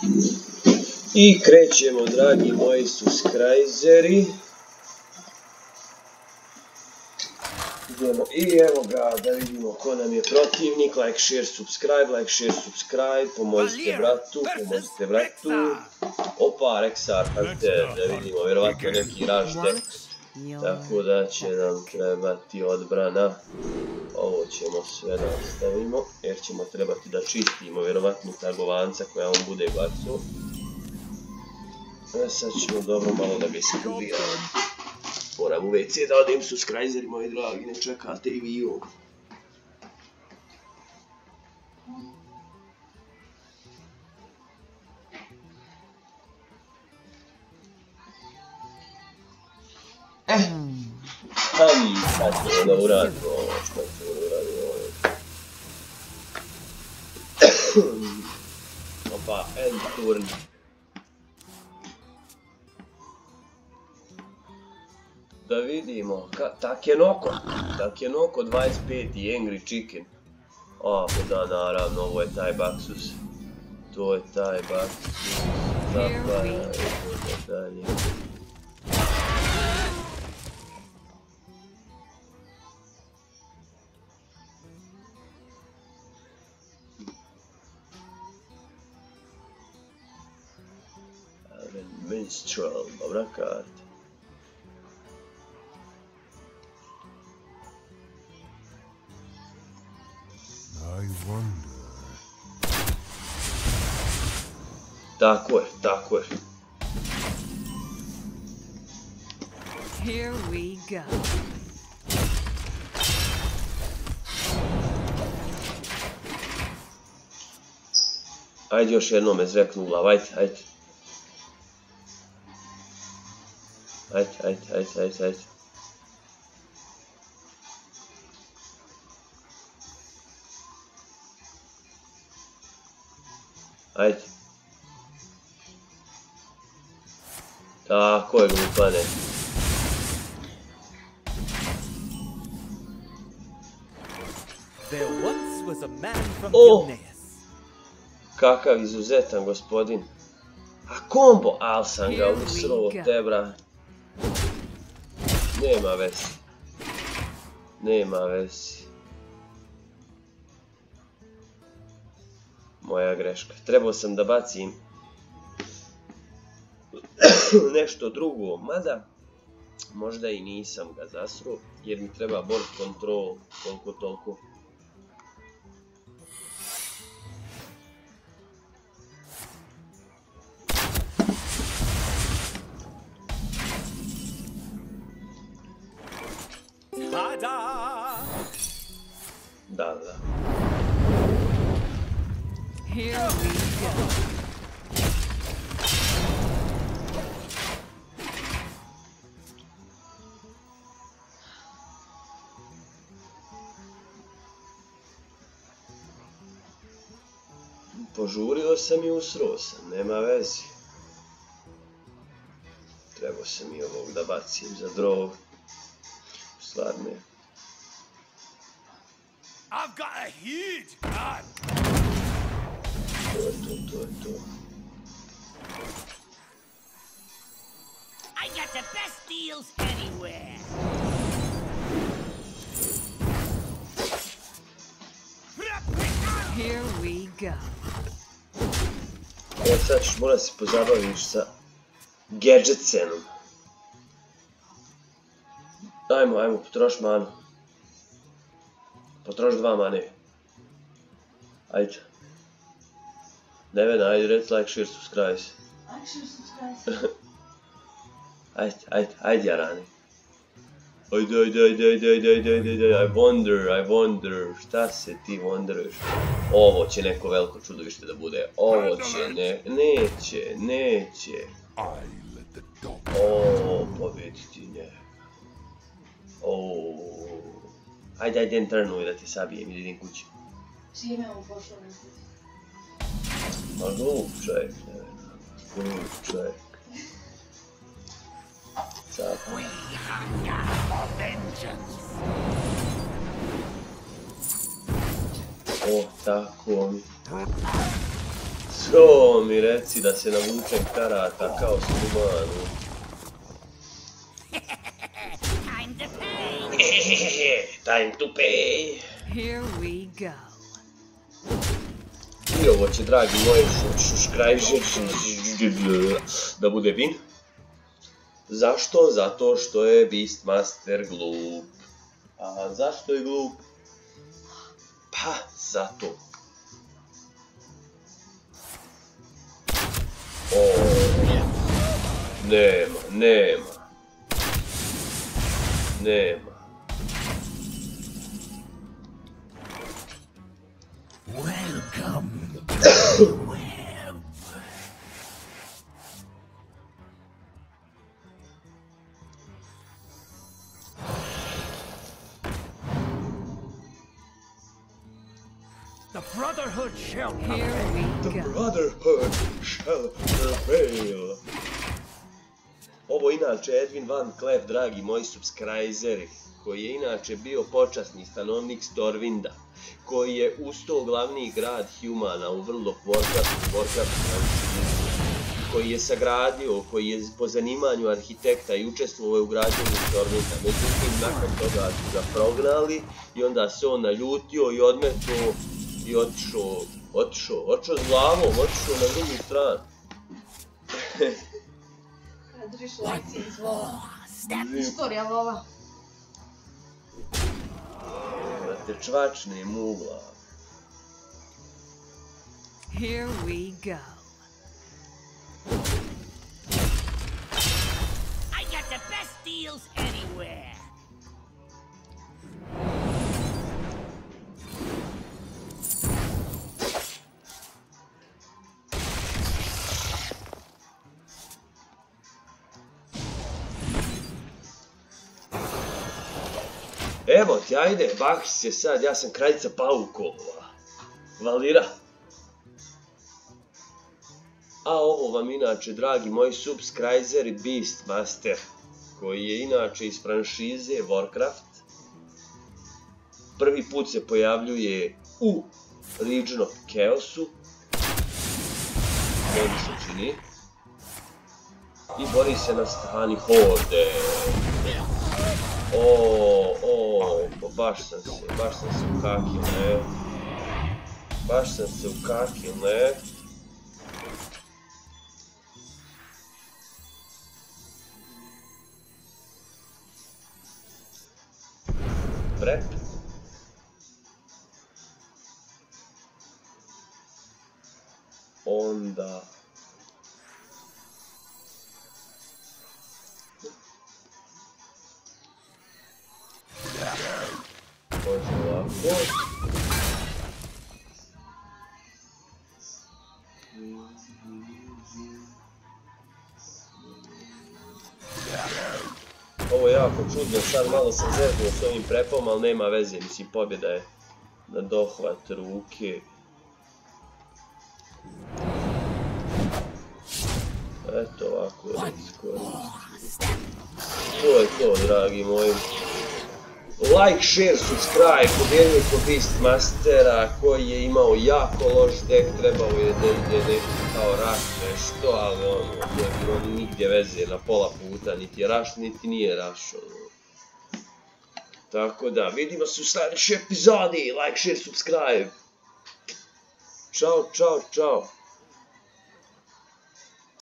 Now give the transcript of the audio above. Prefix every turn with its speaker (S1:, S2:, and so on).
S1: I krećemo, dragi moji subscriberi. I evo ga, da vidimo ko nam je protivnik. Like, share, subscribe, pomozite bratu. Opa, Rexar, pazite, da vidimo, vjerovatno neki rush deck. Tako da će nam trebati odbrana. Ovo ćemo sve da ostavimo, jer ćemo trebati da čistimo vjerovatno tagovanca koja on bude bacio. Sad ćemo dobro malo da ga iskubiramo. Moram u WC da odim, subscriberi moji dragi, ne čekate i vi ovo. Sad ćemo da uradimo ovo, što ćemo da uradimo ovo. Opa, end turn. Da vidimo, Takenoko 25 i Angry Chicken. O, da, naravno, ovo je taj Baxus. To je taj Baxus. Zapara, i dalje. Minstrel, dobra karta. Tako je.
S2: Here we go.
S1: Ajde još jednom me zreknu u glavu, ajde. Ajde. Tako je, glupane. O! Kakav izuzetan gospodin. A kombo, al sam ga usro od tebra. Nema vezi. Moja greška. Trebao sam da bacim nešto drugo, mada možda i nisam ga zasruo, jer mi treba board control koliko toliko. Da.
S2: Here we go.
S1: Požurio sam i usro sam, nema vezi. Trebao sam i ovog da bacim za draw. Stvarno je.
S3: I've got a huge gun.
S1: To je to.
S3: I got the best deals anywhere.
S2: Here we go.
S1: Sad ćeš morat se pozabaviš sa gadget cenom. Ajmo, potroš manu. Potroš 2 mane. Ajde. Nevena, ajde, reci like, share, subscribe. Ajde, Jarani. Ajde, I wonder, šta se ti wonderiš? Ovo će neko veliko čudovište da bude. Ovo će, neće. O, pobediti njega. Ajde, turnuj da ti sabijem i idem kući.
S4: Čime on pošao na kući?
S1: Ma glup čovjek.
S3: We hunger for vengeance.
S1: O, tako mi. To mi reci da se navučem karata kao Slimanu.
S3: Time to pay.
S1: Time to pay.
S2: Here we go.
S1: I ovo će, dragi moji, da bude win. Zašto? Zato što je Beastmaster glup. A zašto je glup? Pa, zato. O, nema.
S3: Welcome to the web. The Brotherhood shall
S2: Here
S1: The
S2: we go.
S1: Brotherhood shall prevail. Ovo inače Edwin Van Cleef, dragi moji subscriberi, koji je inače bio počasni stanovnik Storvinda, koji je ustao glavni grad Humana u World of Warcraft, koji je sagradio, koji je po zanimanju arhitekta i učestvovao u građenju Storvinda. Međutim, nakon toga su ga prognali i onda se on naljutio i odmetnuo i otišao s glavom, otišao na drugu stranu.
S4: Držiš lekcije iz Vola. Istorija Vola.
S1: Da te čvačne mugla.
S2: Here we go.
S3: I got the best deals anywhere.
S1: Evo ti, ajde, bahi se sad, ja sam kraljica paukova. Valira. A ovo vam inače, dragi moji subscriberi, Beastmaster, koji je inače iz franšize Warcraft. Prvi put se pojavljuje u Legion of Chaosu. Meni se čini. I bori se na strani Horde. Baš sam se ukakio, ne? Prep. Onda... Može ovako. Ovo je jako čudno, sad malo sam zeznuo s ovim prepom, ali nema veze, mislim, pobjeda je na dohvat ruke. Eto ovako je iskoristiti. To je to, dragi moji. Like, share, subscribe, pobjednik Beastmastera koji je imao jako loš deck, trebao je da ide neki kao rush nešto, ali ono, to je bilo nigdje veze na pola puta, niti je rush, niti nije rush, ono. Tako da, vidimo se u sljedećoj epizodi, like, share, subscribe. Ćao, čao, čao.